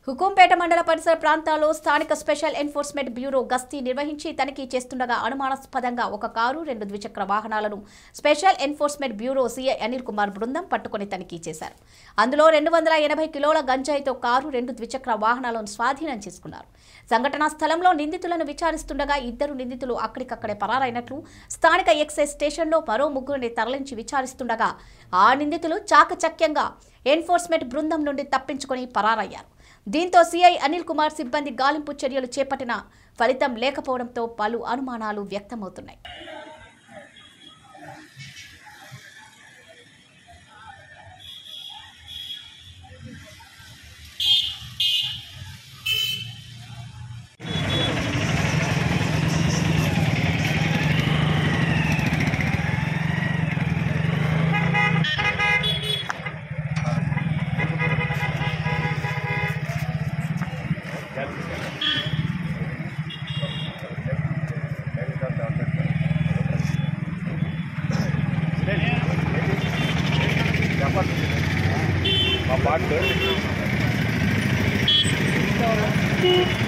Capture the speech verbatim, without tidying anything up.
హుకుంపేట మండల పరిసర ప్రాంతాల్లో స్థానిక స్పెషల్ ఎన్ఫోర్స్మెంట్ బ్యూరో గస్తీ నిర్వహించి తనిఖీ చేస్తుండగా అనుమానాస్పదంగా ఒక కారు రెండు ద్విచక్ర వాహనాలను special enforcement bureau CI Anil Kumar బృందం పట్టుకొని తనిఖీ చేశారు. అందులో రెండు వందల ఎనభై కిలోల గంజాయితో కారు రెండు ద్విచక్ర వాహనాలను స్వాధీనం చేసుకున్నారు. సంఘటనా స్థలంలో నిందితులను విచారిస్తుండగా ఇద్దరు నిందితులు అక్కడికక్కడే పరారైనట్లు స్థానిక ఎక్సైజ్ స్టేషన్లో మరో ముగ్గురిని తరలించి విచారిస్తుండగా ఆ నిందితులు చాకచక్యంగా ఎన్ఫోర్స్మెంట్ బృందం నుండి తప్పించుకొని పరారయ్యారు. దీంతో సీఐ అనిల్ కుమార్ సిబ్బంది గాలింపు చర్యలు చేపట్టిన ఫలితం లేకపోవడంతో పలు అనుమానాలు వ్యక్తమవుతున్నాయి. మా పార్ట్